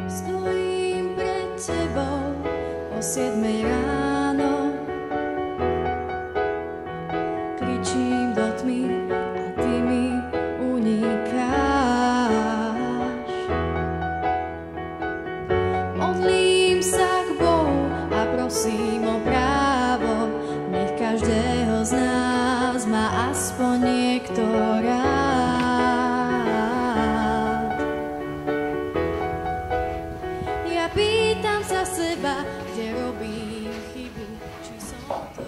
Stojím pred tebou o 7 ráno, kričím do tmy a ty mi unikáš. Modlím sa k Bohu a prosím o právo, nech každého z nás má aspoň niekto rád. Ja pýtam sa seba, kde robím chybu, či som to...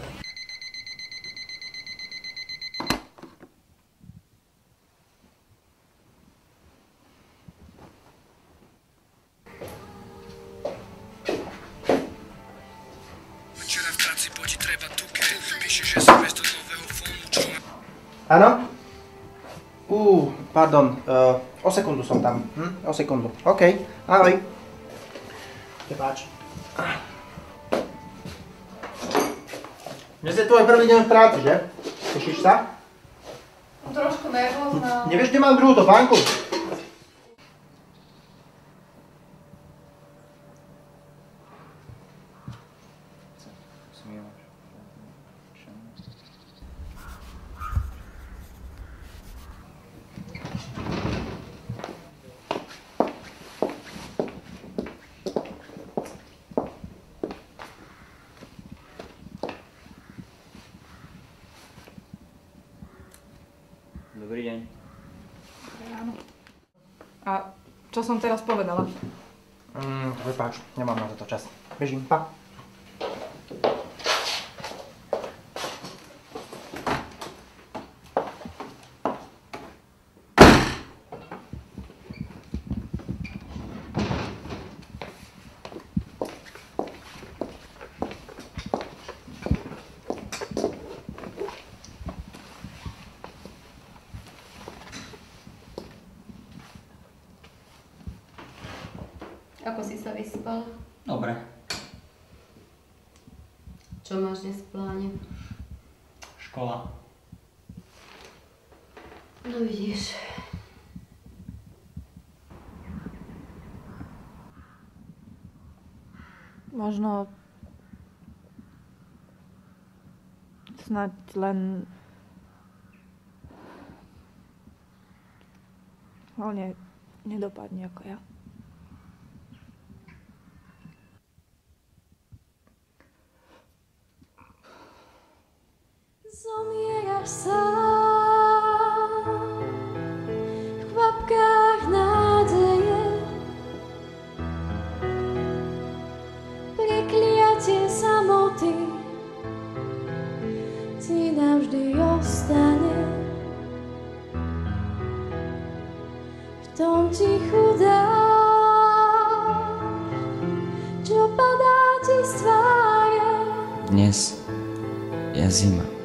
Včera v práci poti treba tuke, píše, že sa bez do nového fónu, čo má... Áno? Pardon, o sekundu som tam. O sekundu. OK, ahoj. Prepáč. Dnes je tvoj prvý deň v práci, že? Tešíš sa? Trošku nervózna. Nevieš, kde mám druhú topánku? Dobrý deň. Áno. A čo som teraz povedala? Prepáč, nemám na toto čas. Bežím, pa. Ako si sa vyspal? Dobre. Čo máš dnes v pláne? Škola. No vidíš. Možno... Snaď len... Hlavne nedopadne ako ja. Zomieraš sám v kvapkách nádeje, prekliatie samoty ti navždy ostane. V tom tichu dáš, čo padá ti z tváre. Dnes je zima.